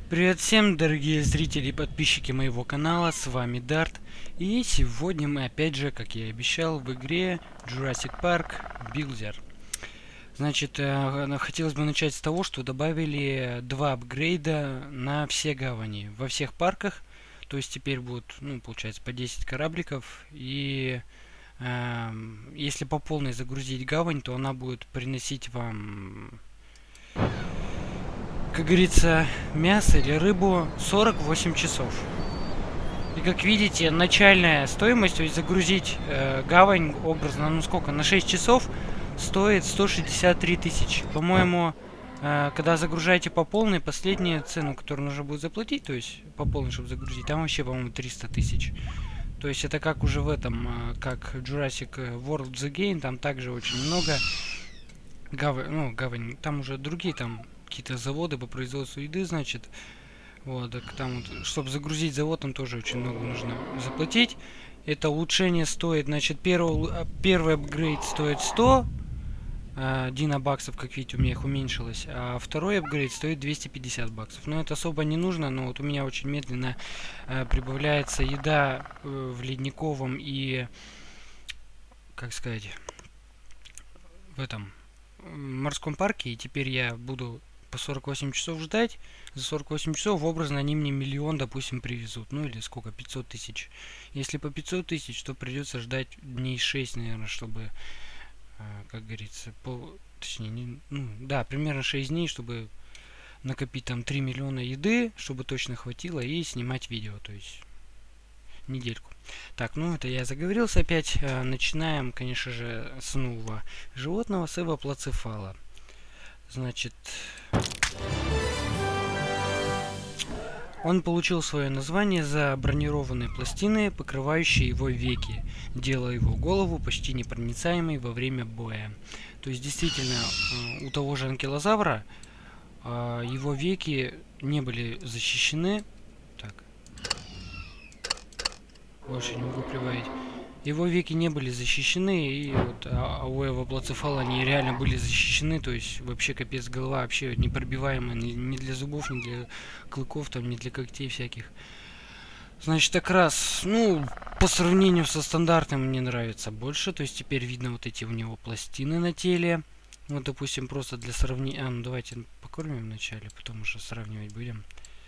Привет всем, дорогие зрители и подписчики моего канала, с вами Дарт. И сегодня мы опять же, как я и обещал, в игре Jurassic Park Builder. Значит, хотелось бы начать с того, что добавили два апгрейда на все гавани, во всех парках. То есть теперь будут, получается, по 10 корабликов. И если по полной загрузить гавань, то она будет приносить вам, как говорится, мясо или рыбу 48 часов. И как видите, начальная стоимость, то есть загрузить гавань образно, сколько, на 6 часов стоит 163 тысячи. По-моему, когда загружаете по полной, последнюю цену, которую нужно будет заплатить, то есть по полной, чтобы загрузить, там вообще, по-моему, 300 тысяч. То есть это как уже в этом, как Jurassic World The Game, там также очень много гавань, там уже другие там какие-то заводы по производству еды, значит. Вот, так там вот, чтобы загрузить завод, там тоже очень много нужно заплатить. Это улучшение стоит, значит, первый апгрейд стоит 100 Дина баксов, как видите, у меня их уменьшилось, а второй апгрейд стоит 250 баксов. Но это особо не нужно, но вот у меня очень медленно прибавляется еда в ледниковом и, как сказать, в этом морском парке, и теперь я буду по 48 часов ждать. За 48 часов образно они мне миллион, допустим, привезут. Ну или сколько, 500 тысяч. Если по 500 тысяч, то придется ждать дней 6, наверное, чтобы, как говорится, точнее, да, примерно 6 дней, чтобы накопить там 3 миллиона еды, чтобы точно хватило, и снимать видео, то есть недельку. Так, это я заговорился опять. Начинаем, конечно же, с нового животного, с эвоплацефала. Значит, он получил свое название за бронированные пластины, покрывающие его веки, делая его голову почти непроницаемой во время боя. То есть, действительно, у того же анкилозавра его веки не были защищены. Так. Больше не могу прибавить. Его веки не были защищены, и вот у эвоплацефала они реально были защищены, то есть вообще капец, голова вообще непробиваемая, ни для зубов, ни для клыков, там, ни для когтей всяких. Значит, так раз, по сравнению со стандартным мне нравится больше, то есть теперь видно вот эти у него пластины на теле. Вот, допустим, просто для сравнения, давайте покормим вначале, потом уже сравнивать будем.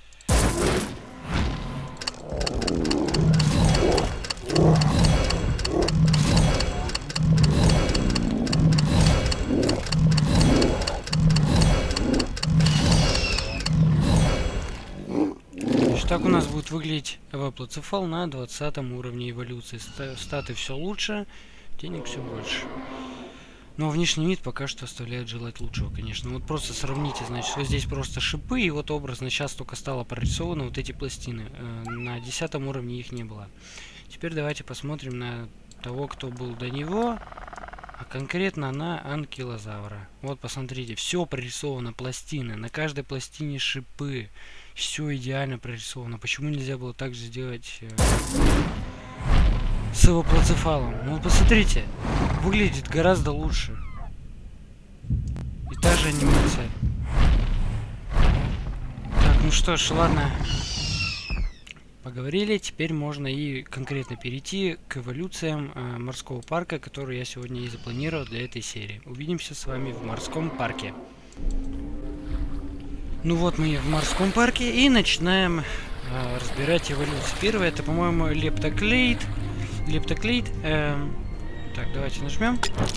Так у нас будет выглядеть эвоплацефал на 20 уровне эволюции. Статы все лучше, денег все больше. Но внешний вид пока что оставляет желать лучшего, конечно. Вот просто сравните, значит, вот здесь просто шипы, и вот образно сейчас только стало прорисовано вот эти пластины. На 10 уровне их не было. Теперь давайте посмотрим на того, кто был до него, а конкретно на анкилозавра. Вот посмотрите, все прорисовано, пластины, на каждой пластине шипы. Все идеально прорисовано. Почему нельзя было так же сделать с эвоплацефалом? Ну посмотрите, выглядит гораздо лучше. И та же анимация. Так, ну что ж, ладно. Поговорили, теперь можно и конкретно перейти к эволюциям морского парка, который я сегодня и запланировал для этой серии. Увидимся с вами в морском парке. Ну вот мы в морском парке и начинаем разбирать эволюцию. Первое это, по-моему, лептоклейд. Так, давайте нажмем.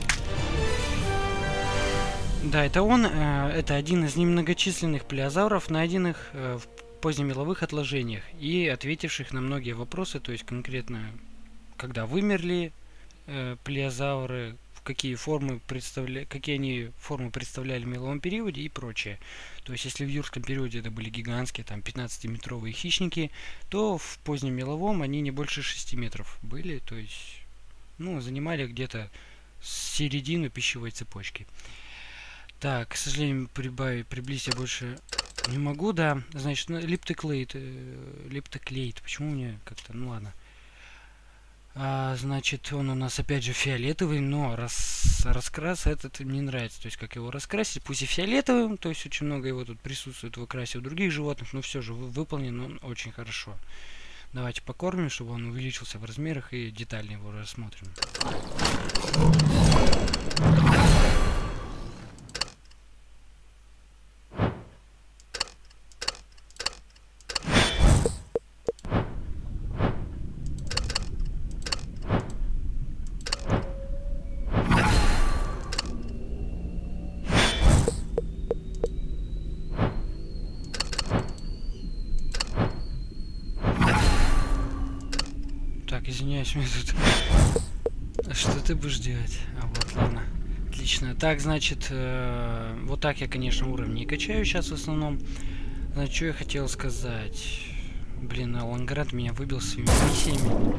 Да, это он. Это один из немногочисленных плеозавров, найденных в позднемеловых отложениях и ответивших на многие вопросы, то есть конкретно, когда вымерли плеозавры, какие они формы представляли в меловом периоде и прочее. То есть, если в юрском периоде это были гигантские, там, 15-метровые хищники, то в позднем меловом они не больше 6 метров были, то есть, занимали где-то середину пищевой цепочки. Так, к сожалению, приблизить я больше не могу, да. Значит, лептоклейд, почему у меня как-то, ладно. Значит, он у нас опять же фиолетовый, но раскрас этот не нравится. То есть, как его раскрасить, пусть и фиолетовым, то есть очень много его тут присутствует в окрасе у других животных, но все же выполнен он очень хорошо. Давайте покормим, чтобы он увеличился в размерах, и детально его рассмотрим. Так, извиняюсь, мне тут... Что ты будешь делать? А вот, ладно. Отлично. Так, значит, вот так я, конечно, уровни качаю сейчас в основном. Значит, что я хотел сказать? Блин, Ланград меня выбил своими миссиями.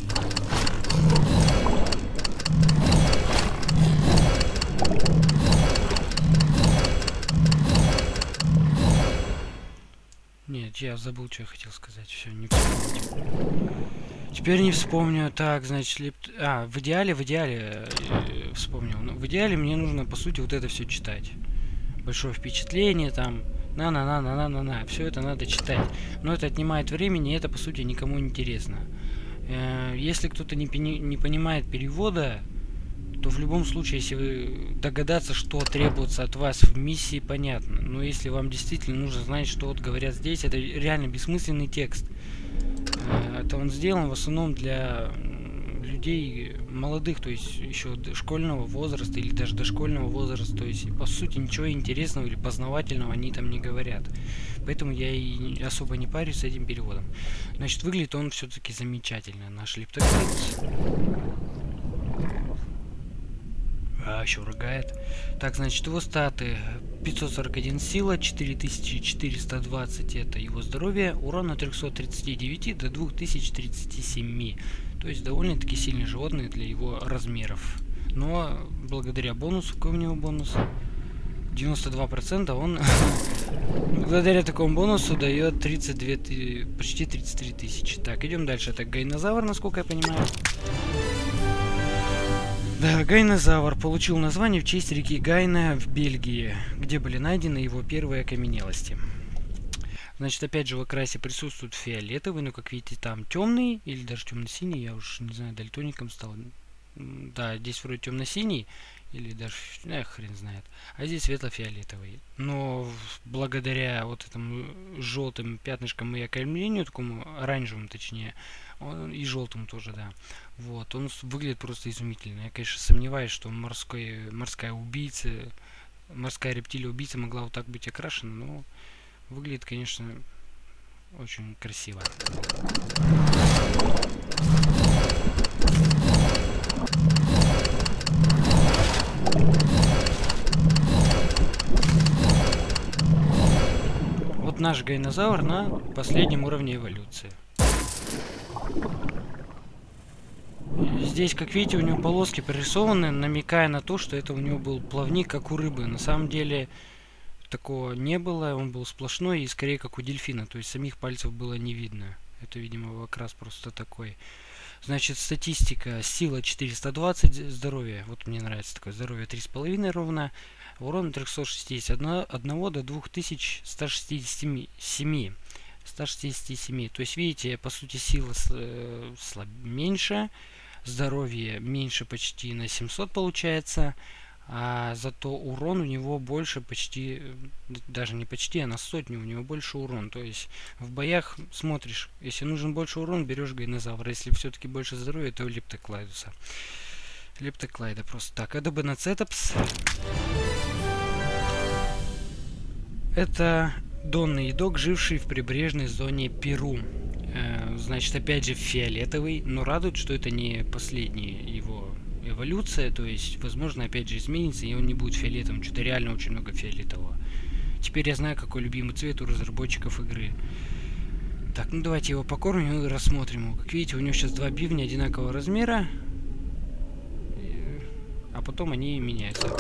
Нет, я забыл, что я хотел сказать. Все, не вспомню. Теперь не вспомню. Так, значит, в идеале вспомнил. Но в идеале мне нужно, по сути, вот это все читать. Большое впечатление, там, на. Все это надо читать. Но это отнимает времени, и это, по сути, никому не интересно. Если кто-то не понимает перевода, то в любом случае, если вы догадаться, что требуется от вас в миссии, понятно. Но если вам действительно нужно знать, что вот говорят здесь, это реально бессмысленный текст. Это он сделан в основном для людей молодых, то есть еще школьного возраста или даже дошкольного возраста. То есть, по сути, ничего интересного или познавательного они там не говорят. Поэтому я и особо не парюсь с этим переводом. Значит, выглядит он все-таки замечательно. Наш лептоклайд. Еще рыгает. Так, значит, его статы: 541 сила, 4420 это его здоровье, урон от 339 до 2037. То есть довольно-таки сильный животное для его размеров. Но благодаря бонусу, какой у него бонус? 92% он благодаря такому бонусу дает 32, почти 33 тысячи. Так, идем дальше. Это гайнозавр, насколько я понимаю. Да, гайнозавр получил название в честь реки Гайна в Бельгии, где были найдены его первые окаменелости. Значит, опять же в окрасе присутствует фиолетовый, но как видите там темный или даже темно-синий, я уж не знаю, дальтоником стал. Да, здесь вроде темно-синий или даже, хрен знает, а здесь светло-фиолетовый. Но благодаря вот этому желтым пятнышкам и окаймлению, такому оранжевому точнее, и желтому тоже, да. Вот, он выглядит просто изумительно. Я, конечно, сомневаюсь, что морская убийца, морская рептилия-убийца могла вот так быть окрашена, но выглядит, конечно, очень красиво. Вот наш гайнозавр на последнем уровне эволюции. Здесь, как видите, у него полоски прорисованы, намекая на то, что это у него был плавник, как у рыбы. На самом деле такого не было, он был сплошной и скорее как у дельфина, то есть самих пальцев было не видно. Это, видимо, окрас просто такой. Значит, статистика: сила 420, здоровье, вот мне нравится такое, здоровье 3,5 ровно, урон 361 до 2167. 167. То есть, видите, по сути, сила меньше, здоровье меньше почти на 700 получается, а зато урон у него больше почти, даже не почти, а на сотню у него больше урон. То есть в боях смотришь, если нужен больше урон, берешь гайнозавра, если все-таки больше здоровья, то лептоклайдуса. Лептоклайда просто так. Эдобонацетопс. Это донный едок, живший в прибрежной зоне Перу. Значит, опять же фиолетовый, но радует, что это не последняя его эволюция, то есть, возможно, опять же изменится, и он не будет фиолетовым. Что-то реально очень много фиолетового. Теперь я знаю, какой любимый цвет у разработчиков игры. Так, ну давайте его покормим и рассмотрим его. Как видите, у него сейчас два бивня одинакового размера, а потом они меняются.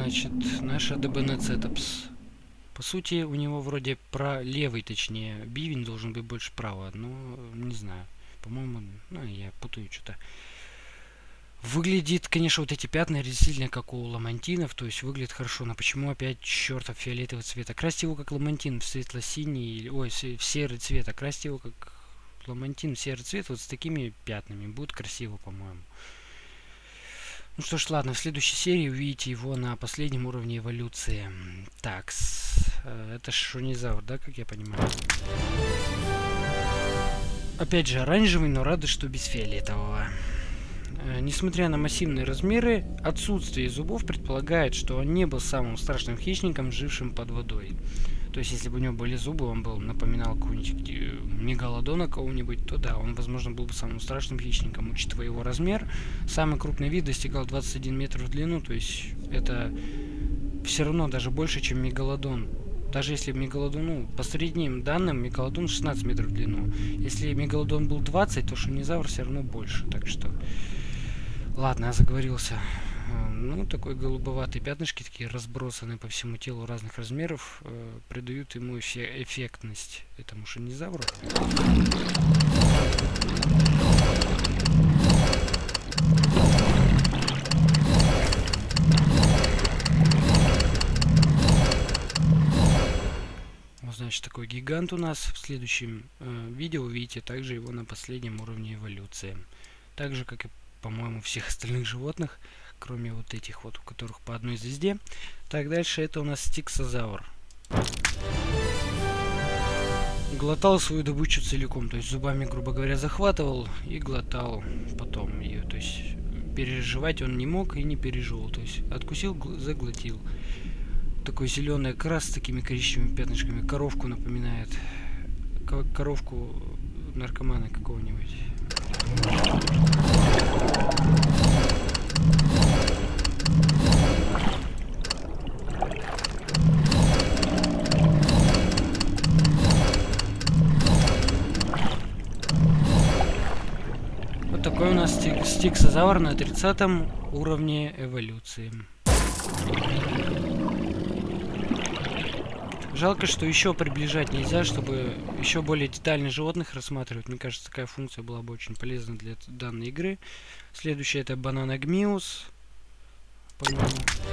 значит, наш АДБНЦетапс. По сути, у него вроде про левый, точнее, бивень должен быть больше права, но не знаю. По-моему, ну, я путаю что-то. Выглядит, конечно, вот эти пятна сильно как у ламантинов, то есть выглядит хорошо, но почему опять чертов фиолетовый цвет? Окрасьте его как ламантин в светло-синий, ой, в серый цвет, окрасьте его как ламантин в серый цвет, вот с такими пятнами, будет красиво, по-моему. Ну что ж, ладно, в следующей серии увидите его на последнем уровне эволюции. Так, это шунизавр, да, как я понимаю? Опять же, оранжевый, но рады, что без фиолетового. Несмотря на массивные размеры, отсутствие зубов предполагает, что он не был самым страшным хищником, жившим под водой. То есть, если бы у него были зубы, он был напоминал какого-нибудь мегалодона кого-нибудь, то да, он, возможно, был бы самым страшным хищником, учитывая его размер. Самый крупный вид достигал 21 метр в длину, то есть это все равно даже больше, чем мегалодон. Даже если мегалодон, ну, по средним данным, мегалодон 16 метров в длину. Если мегалодон был 20, то шунизавр все равно больше. Так что, ладно, я заговорился. Ну, такой голубоватые пятнышки, такие разбросанные по всему телу разных размеров, придают ему эффектность этому шунизавру. Вот, значит, такой гигант у нас. В следующем видео увидите также его на последнем уровне эволюции. Так же, как и, по-моему, всех остальных животных, кроме вот этих вот, у которых по одной звезде. Так, дальше это у нас стиксозавр. Глотал свою добычу целиком, то есть зубами, грубо говоря, захватывал и глотал потом ее. То есть переживать он не мог и не переживал. То есть откусил, заглотил. Такой зеленый окрас с такими коричневыми пятнышками. Коровку напоминает. Коровку наркомана какого-нибудь. Вот такой у нас стиксозавр на 30 уровне эволюции. Жалко, что еще приближать нельзя, чтобы еще более детально животных рассматривать. Мне кажется, такая функция была бы очень полезна для данной игры. Следующее это Бананагмиус. По-моему.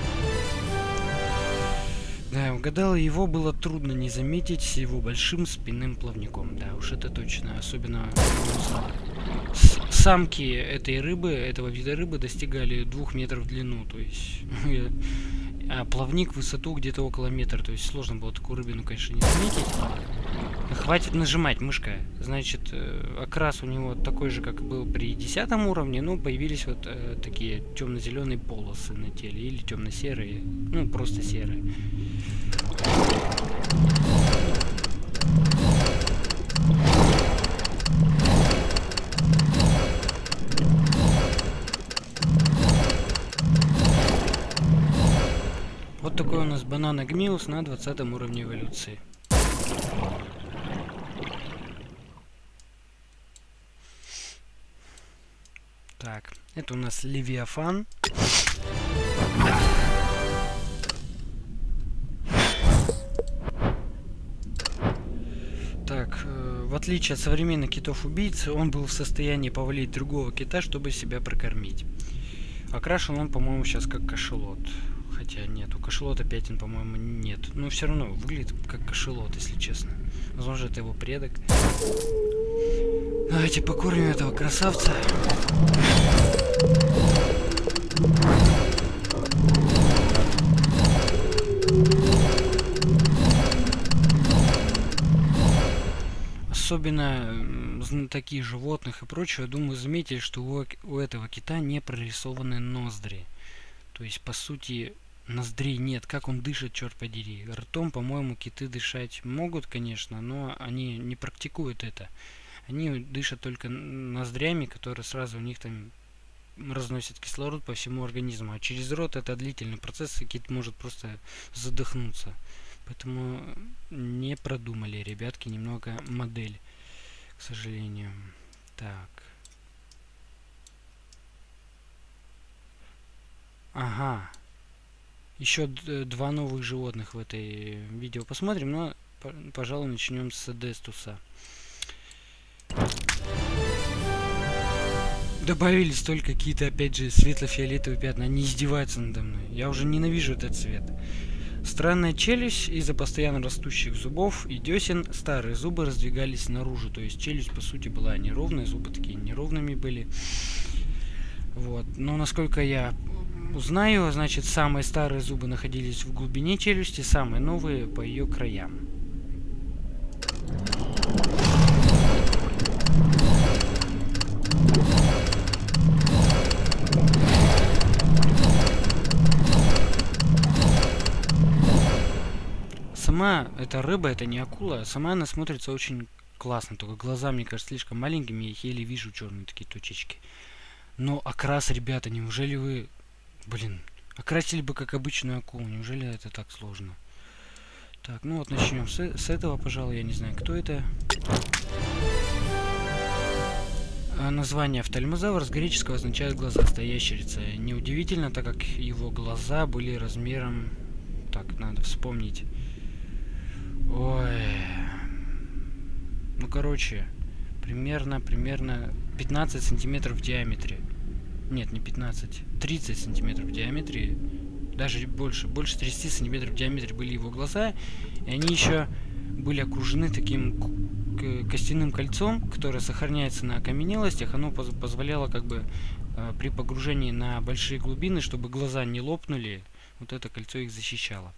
Да, угадал, его было трудно не заметить с его большим спинным плавником. Да, уж это точно. Особенно самки этой рыбы, этого вида рыбы достигали 2 метров в длину. То есть... А плавник в высоту где-то около метра. То есть сложно было такую рыбину, конечно, не заметить. Хватит нажимать, мышка. Значит, окрас у него такой же, как был при 10 уровне, но появились вот такие темно-зеленые полосы на теле. Или темно-серые. Ну, просто серые. Вот такой у нас Бананагмиус на 20 уровне эволюции. Так, это у нас Левиафан. Так, в отличие от современных китов-убийц, он был в состоянии повалить другого кита, чтобы себя прокормить. Окрашен он, по-моему, сейчас как кашалот. Хотя нет, у кашалота пятен, по-моему, нет. Но все равно выглядит как кашалот, если честно. Возможно, это его предок. Давайте покормим этого красавца. Особенно знатоки животных и прочего, думаю, заметили, что у этого кита не прорисованы ноздри. То есть, по сути, ноздрей нет. Как он дышит, черт подери. Ртом, по-моему, киты дышать могут, конечно, но они не практикуют это. Они дышат только ноздрями, которые сразу у них там разносят кислород по всему организму. А через рот это длительный процесс, и кит может просто задохнуться. Поэтому не продумали, ребятки, немного модель, к сожалению. Так. Ага. еще два новых животных в этой видео посмотрим, но, пожалуй, начнем с Дестуса. Добавились только какие-то, опять же, светло-фиолетовые пятна. Они издеваются надо мной. Я уже ненавижу этот цвет. Странная челюсть из-за постоянно растущих зубов и десен. Старые зубы раздвигались наружу. То есть челюсть, по сути, была неровная. Зубы такие неровными были. Вот. Но насколько я узнаю, значит, самые старые зубы находились в глубине челюсти, самые новые по ее краям. Сама эта рыба, это не акула, сама она смотрится очень классно, только глаза, мне кажется, слишком маленькими, я их еле вижу, черные такие точечки. Но окрас, ребята, неужели вы, блин, окрасили бы как обычную акулу, неужели это так сложно? Так, ну вот начнем с этого, пожалуй, я не знаю, кто это. Название офтальмозавр с греческого означает глазастая ящерица. Неудивительно, так как его глаза были размером... Так, надо вспомнить. Ой. Ну, короче, примерно 15 сантиметров в диаметре. Нет, не 15. 30 сантиметров в диаметре. Даже больше 30 сантиметров в диаметре были его глаза. И они еще были окружены таким костяным кольцом, которое сохраняется на окаменелостях. Оно позволяло как бы при погружении на большие глубины, чтобы глаза не лопнули. Вот это кольцо их защищало.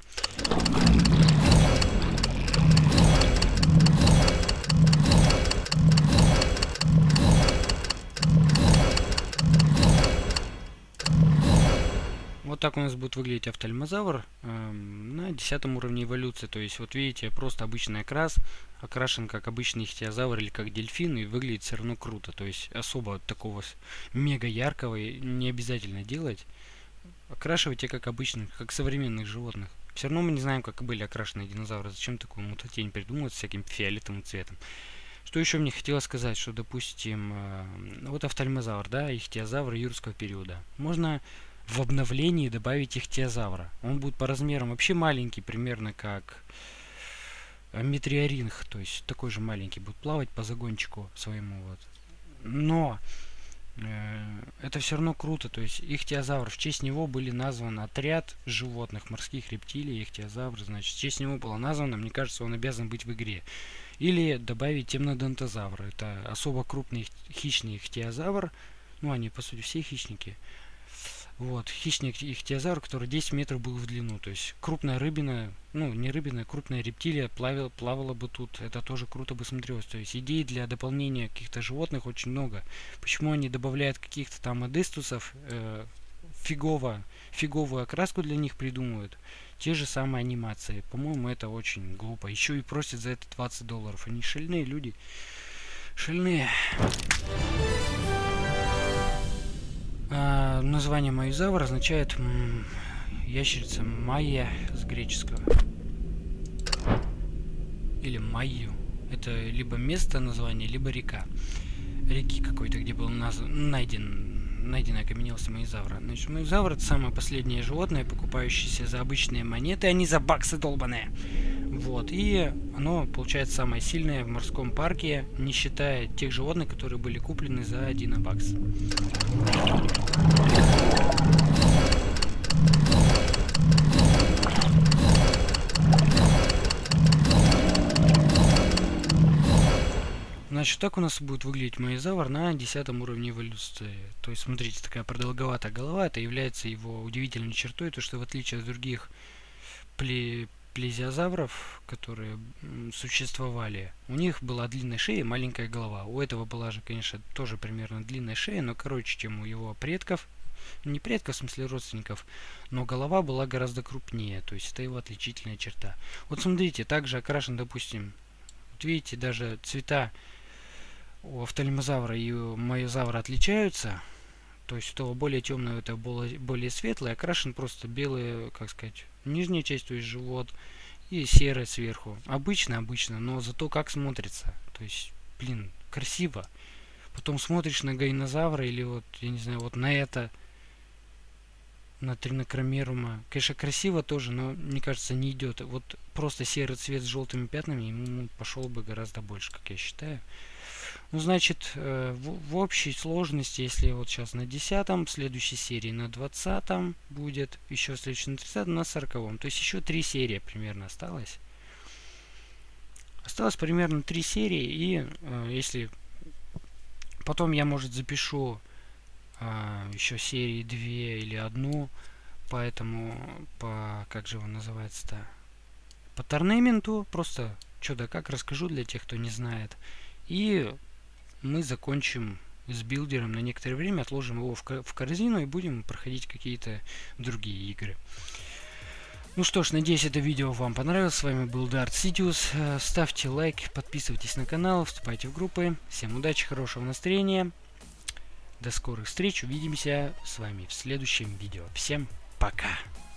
Вот так у нас будет выглядеть офтальмозавр на 10 уровне эволюции. То есть, вот видите, просто обычный окрас, окрашен как обычный ихтиозавр или как дельфин, и выглядит все равно круто. То есть, особо такого мега яркого не обязательно делать. Окрашивайте как обычных, как современных животных. Все равно мы не знаем, как были окрашены динозавры. Зачем такую мутатень придумывать с всяким фиолетовым цветом? Что еще мне хотелось сказать, что, допустим, вот офтальмозавр, да, ихтиозавр юрского периода. Можно в обновлении добавить ихтиозавра. Он будет по размерам вообще маленький, примерно как метриоринг, то есть такой же маленький, будет плавать по загончику своему вот. Но это все равно круто, то есть ихтиозавр, в честь него были назван отряд животных, морских рептилий, ихтиозавр, значит, в честь него было названо, мне кажется, он обязан быть в игре. Или добавить темнодонтозавр, это особо крупный хищный ихтиозавр, ну они по сути все хищники. Вот, хищник ихтиозавр, который 10 метров был в длину. То есть крупная рыбина, ну не рыбина, крупная рептилия плавала бы тут. Это тоже круто бы смотрелось. То есть идей для дополнения каких-то животных очень много. Почему они добавляют каких-то там адестусов, фиговую окраску для них придумывают. Те же самые анимации. По-моему, это очень глупо. Еще и просят за это $20. Они шальные люди. Шальные. Название маюзавр означает ящерица майя с греческого. Или майю. Это либо место название, либо река. Реки какой-то, где был найдена окаменелость маюзавра. Значит, маюзавр — это самое последнее животное, покупающееся за обычные монеты, а не за баксы долбаные. Вот, и оно, получается, самое сильное в морском парке, не считая тех животных, которые были куплены за 1 бакс. Значит, так у нас будет выглядеть маюзавр на 10 уровне эволюции. То есть, смотрите, такая продолговатая голова, это является его удивительной чертой, то что в отличие от других плезиозавров, которые существовали, у них была длинная шея и маленькая голова. У этого была же, конечно, тоже примерно длинная шея, но короче, чем у его предков. Не предков, в смысле родственников, но голова была гораздо крупнее, то есть это его отличительная черта. Вот смотрите, также окрашен, допустим, вот видите, даже цвета у офтальмозавра и у маюзавра отличаются. То есть у того более темного, это более светлый, окрашен просто белый, как сказать, нижняя часть, то есть живот, и серая сверху. Обычно, но зато как смотрится. То есть, блин, красиво. Потом смотришь на гайнозавра или вот, я не знаю, вот на это. на тринокромерума. Конечно, красиво тоже, но мне кажется, не идет. Вот просто серый цвет с желтыми пятнами ему пошел бы гораздо больше, как я считаю. Ну, значит, в общей сложности, если вот сейчас на 10-м, в следующей серии на 20-м будет, еще следующий на 30-м, на 40-м. То есть еще 3 серии примерно осталось. Осталось примерно 3 серии, и если потом я, может, запишу еще серии 2 или 1, поэтому как же его называется-то, по торнементу, просто что да как расскажу для тех, кто не знает. И мы закончим с билдером на некоторое время, отложим его в корзину и будем проходить какие-то другие игры. Ну что ж, надеюсь, это видео вам понравилось. С вами был Dart Sidious. Ставьте лайк, подписывайтесь на канал, вступайте в группы. Всем удачи, хорошего настроения. До скорых встреч. Увидимся с вами в следующем видео. Всем пока.